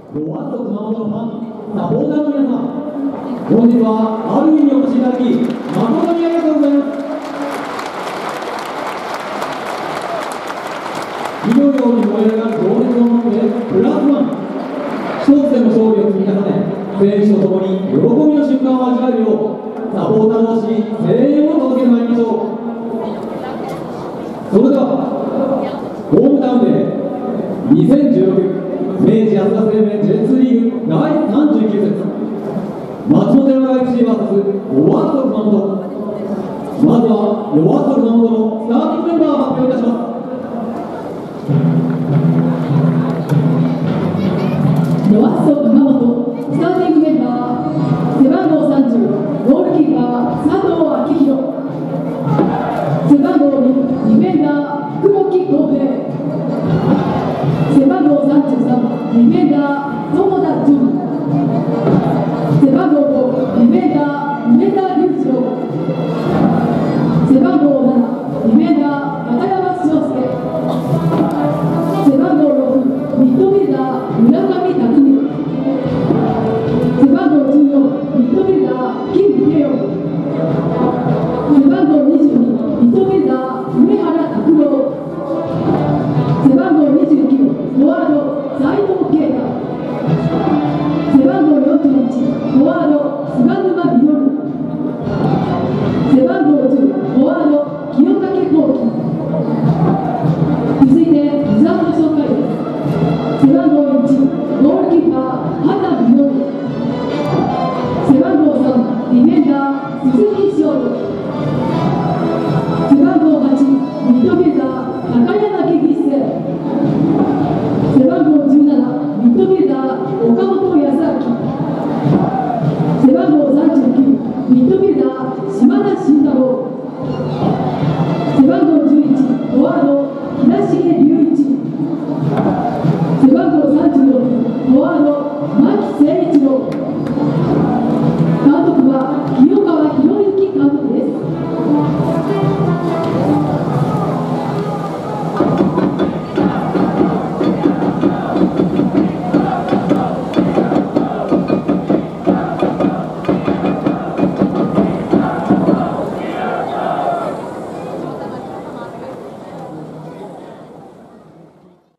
ロワット熊本のファン、サポーターの皆さん、本日はある意にお越しいただき、誠にありがとうございます。火のように燃え上がる情熱を持ってプラスワン、一つでも勝利を積み重ね、選手と共に喜びの瞬間を味わえるよう、サポーター同士に声援を届けてまいりましょう。それでは、ホームタウンで2016明治安田生命 J2 リーグ第39節松本山雅 FC vs ロワット熊本。まずはロワット熊本のスターティングメンバーを発表いたします。 ロワット熊本スターティングメンバー、背番号30ゴールキーパー佐藤明宏、背番号2ディフェンダー黒木浩平、背番号33ディフェンダー友田純、背番号5ディフェンダー梅田隆二郎、背番号7ディフェンダー中山翔介、背番号6ミッドフィルダー村上拓実、背番号14ミッドフィルダー金慶応、背番号22ミッドフィルダー梅原拓郎、背番号29フォワード斉藤慶太、背番号41フォワード菅沼実、背番号10フォワード清武幸喜。続いてリザーブ紹介です。背番号